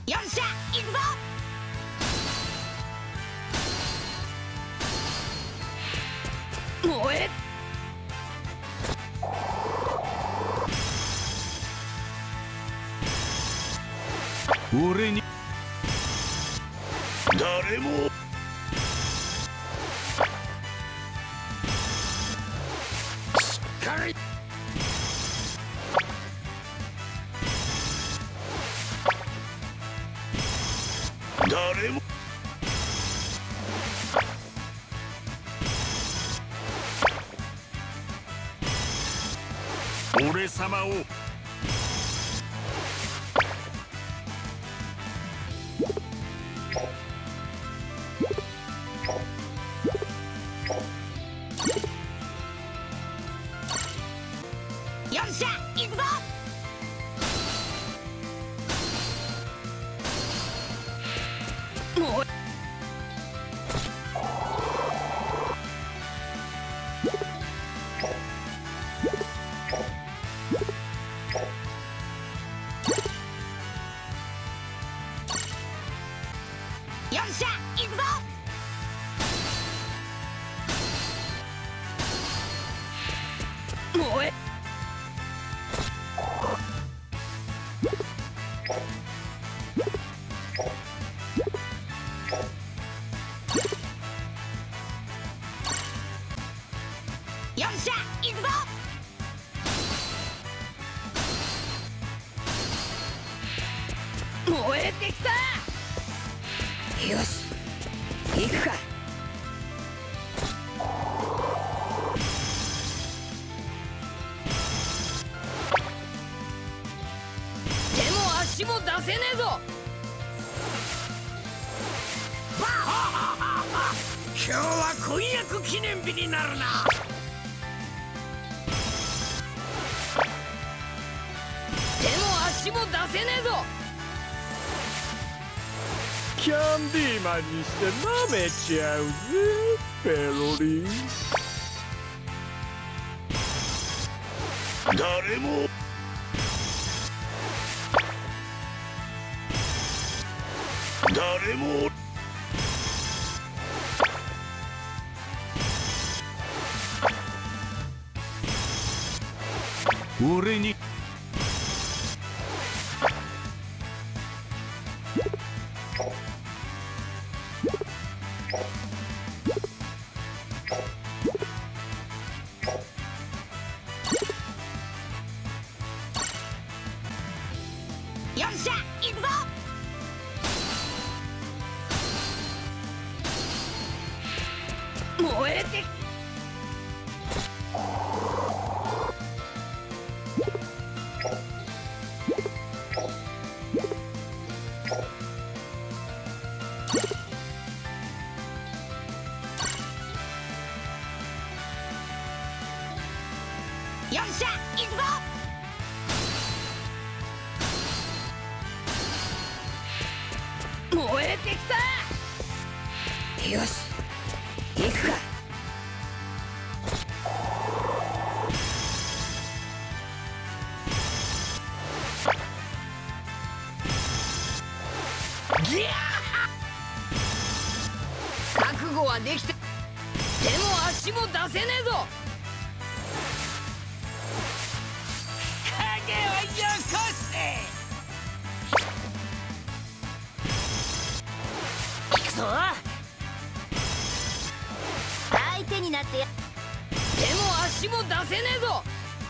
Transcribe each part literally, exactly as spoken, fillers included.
よっしゃ行くぞ。燃え俺に誰もしっかり誰も俺様をよっしゃ行くぞ。もうよっしゃ行くぞ。燃えよっしゃ行くぞ。燃えてきた。よし行くか。手も足も出せねえぞ。 バッハハハハ今日は婚約記念日になるな。 手も足も出せねえぞ。 キャンディーマンにして舐めちゃうぜペロリン。誰も誰も俺によっしゃ行くぞ。燃えてよっしゃ行くぞ。燃えてきた。よし行くか。 ギャー覚悟はできて手も足も出せねえぞ。 影をよこせ。 行くぞ。相手になってや手も足も出せねえぞ。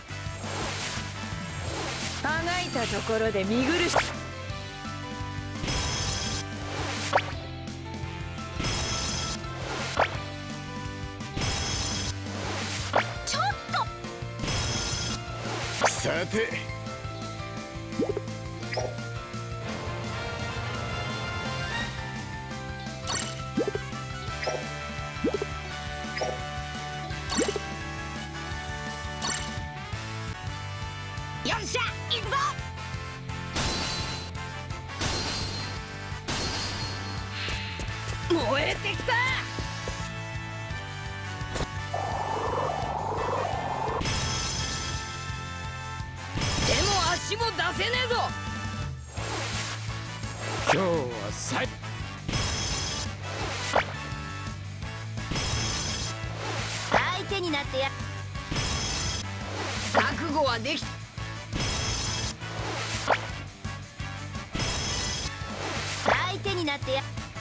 あがいたところで見苦しちょっとさてよっしゃ行くぞ。燃えてきた。手も足も出せねえぞ。 今日は最相手になってや覚悟はでき相手になってや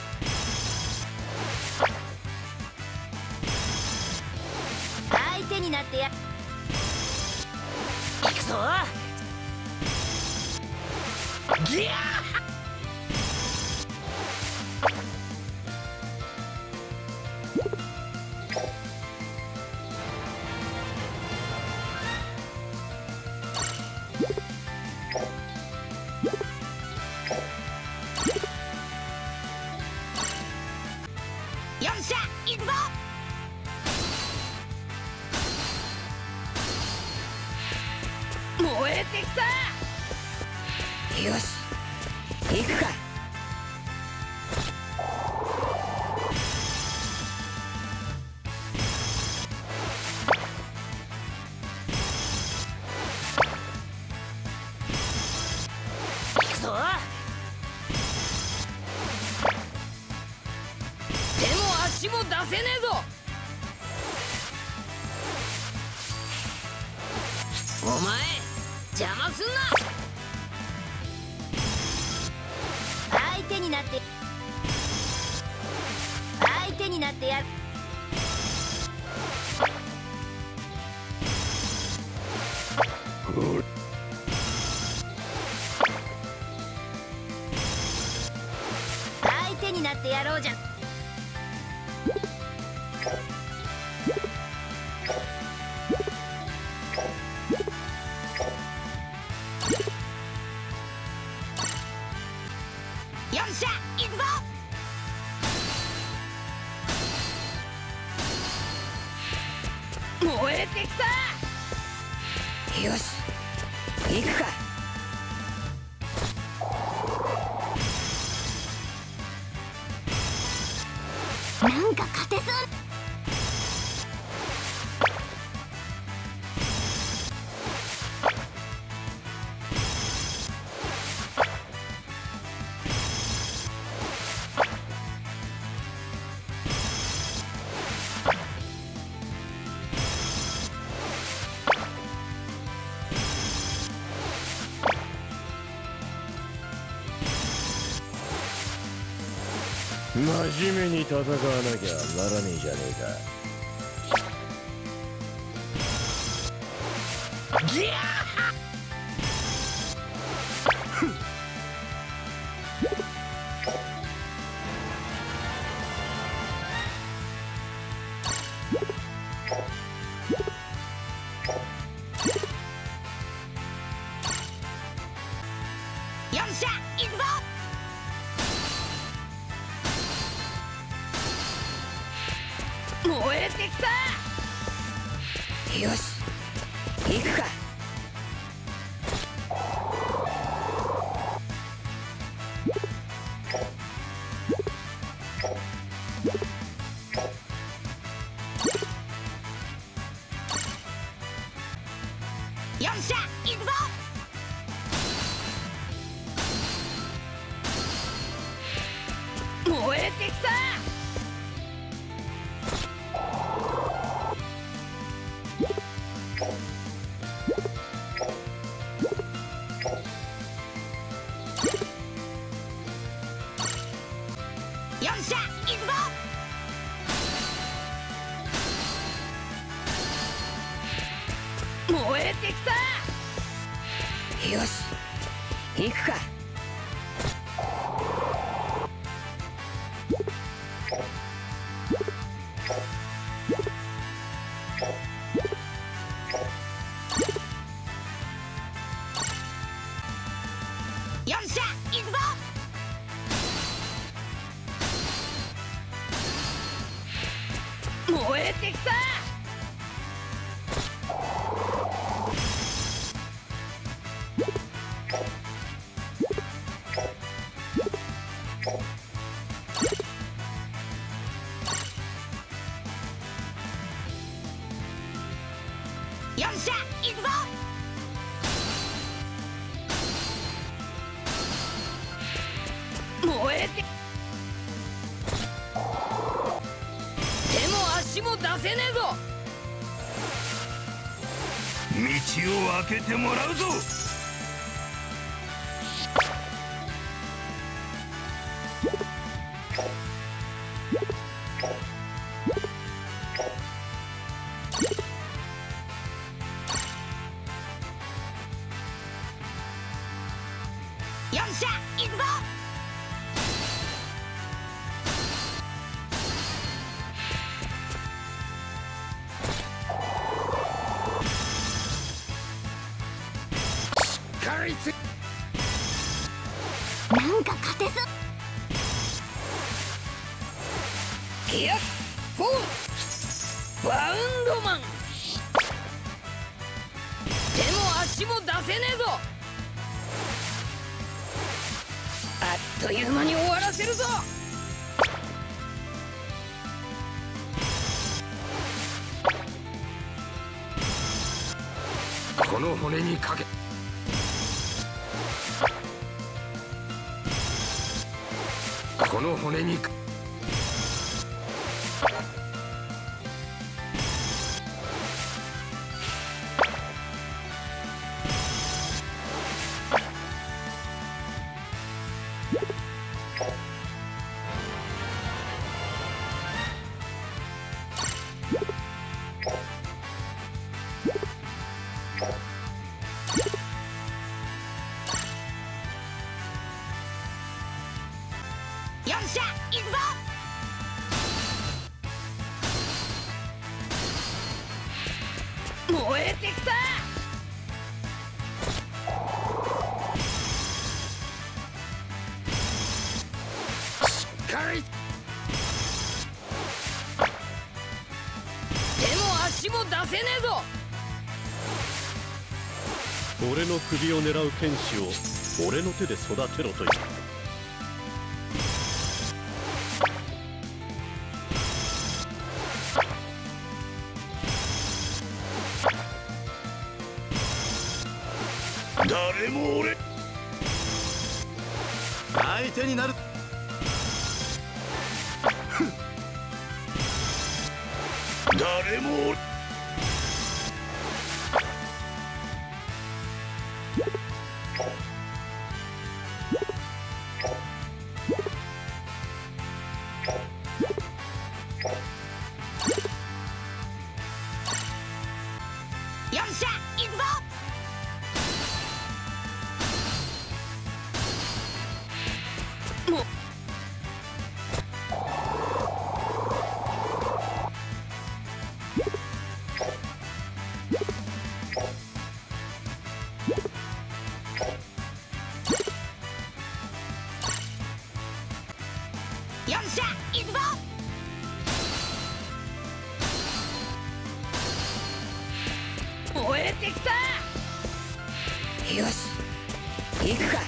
相手になってや行くぞギャーよっしゃ行くぞ燃えてきたよし行くか行くぞ手も足も出せねえぞお前邪魔すんな相手になって相手になってやる相手になってやろうじゃんよっしゃ行くぞ燃えてきたよし行くかなんか勝てそう真面目に戦わなきゃならねえじゃねえか。 ギャーよっしゃ行くぞ燃えてきたよし行くかよっしゃ行くぞ燃えてきたよっしゃ行くぞ燃えてきたよし行くかよっしゃ行くぞ燃えてきたよっしゃ行くぞ燃えて、手も足も出せねえぞ。 道を開けてもらうぞ。 よっしゃ行くぞ。しっかりつなんか勝てそう。ギアフォーバウンドマン、手も足も出せねえぞ。あっという間に終わらせるぞ。 この骨にかけ、この骨にかよっしゃ行くぞ。燃えてきた。しっかり手も足も出せねえぞ。 俺の首を狙う剣士を俺の手で育てろという。 誰も俺相手になる。 誰も俺よっしゃ行くぞ。もうよっしゃ行くぞ。燃えてきた。よし行くか。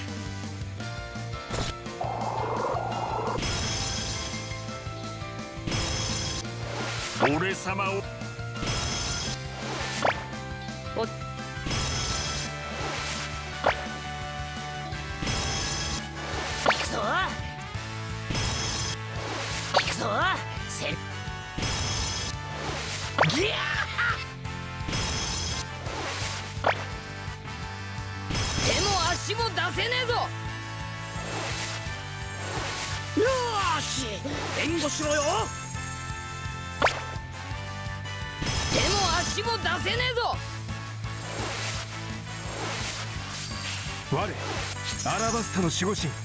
俺様をお行くぞ行くぞ。せギャー手も足も出せねえぞ。よーし援護しろよ。手も足も出せねえぞ。 我アラバスタの守護神。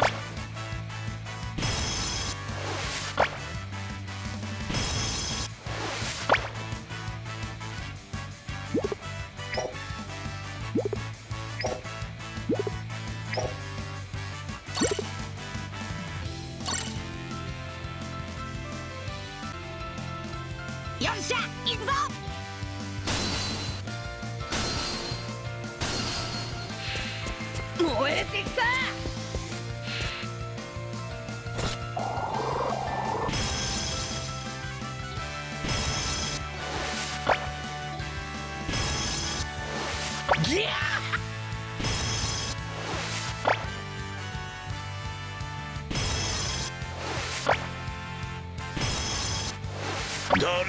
よっしゃ行くぞ。燃えてきた。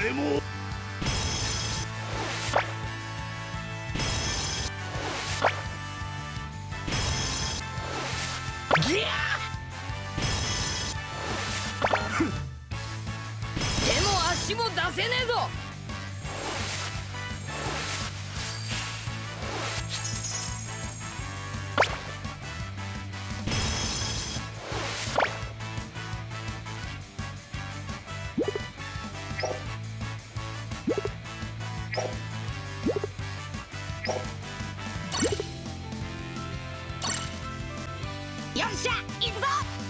誰もギャー手も足も出せねえぞ。よっしゃ行くぞ。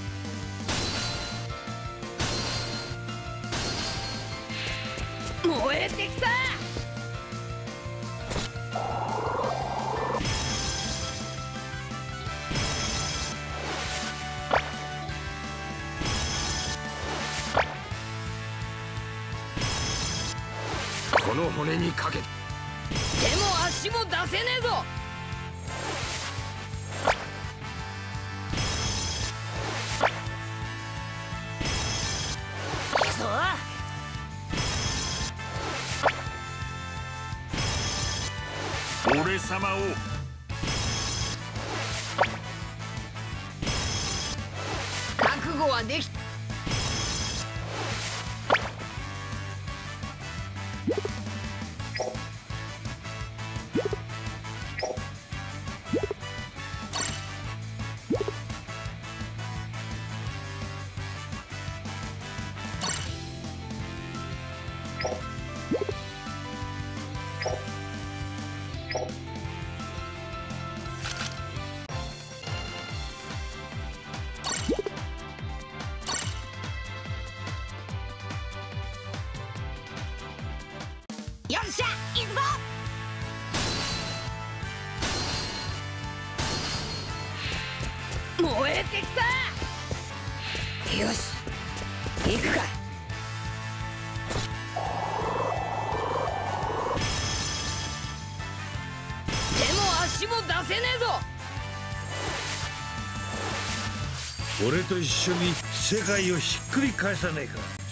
燃えてきた。 この骨にかけ手も足も出せねえぞ。 俺様を覚悟はできた。よっしゃ行くぞ。燃えてきた。よし行くか。手も足も出せねえぞ。 俺と一緒に世界をひっくり返さねえか。